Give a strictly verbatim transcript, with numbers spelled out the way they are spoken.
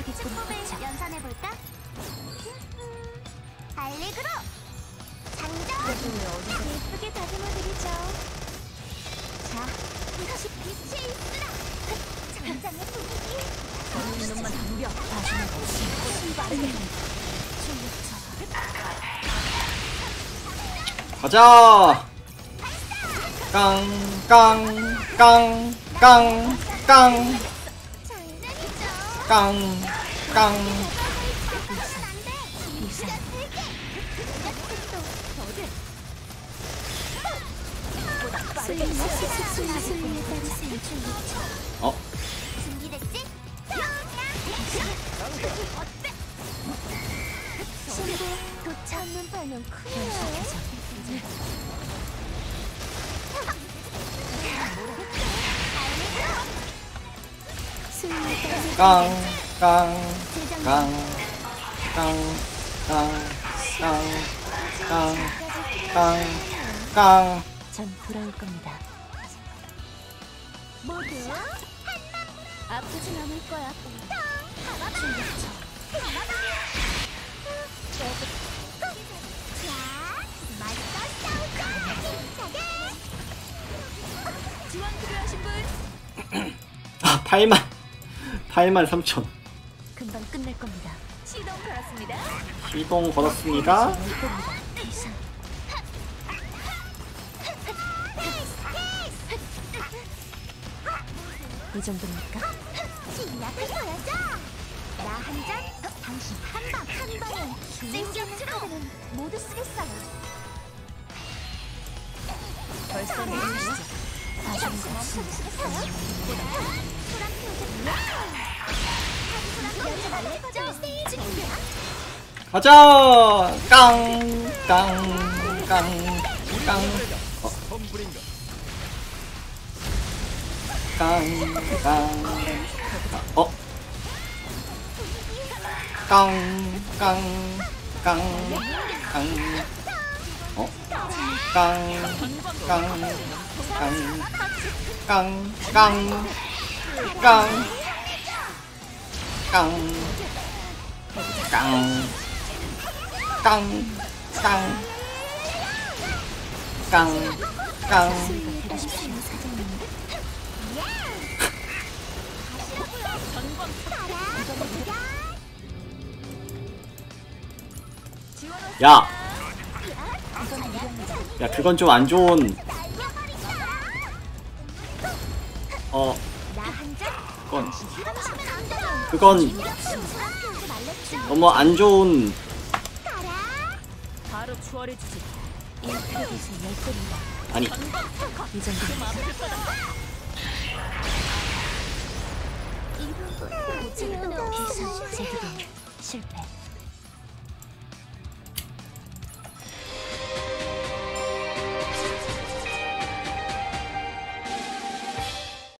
축복을 연산해볼까? 알리그로! 장전! 예쁘게 다듬어드리죠. 자, 다시 빛의 있으라! 장장의 분위기! 너는 놈만 덤벼! 다시는 없이 빠르게! 가자! 깡, 깡, 깡, 깡, 깡, 깡, 깡. 어? 준비됐지? 도착문 팔면 큰일 깡, 깡, 깡, 깡, 깡, 깡, 깡, 깡. 전 돌아올 겁니다. 모두 아프진 않을 거야. 충격적. 지원 필요하신 분? 아, 팔만, 팔만 삼천. 금방 끝낼 겁니다. 시동 걸었습니다. 시동 걸었습니다. 이 정도입니까? 신나게 보여줘! 나 한 잔, 당신 한 방! 한 방은 생겨트로! 모두 쓰겠어요. 벌써 내리시죠. 다시는 멈춰주시겠어요? 가자! 깡, 깡, 깡, 깡. 어. 깡, 깡. 어? 깡, 깡, 깡, 깡. 어? 깡, 깡, 깡, 깡, 깡, 깡, 깡, 깡, 깡, 깡, 깡, 깡. 야! 야, 그건 좀 안 좋은. 어. 그건. 그건. 너무 안 좋은. 아니. 실패.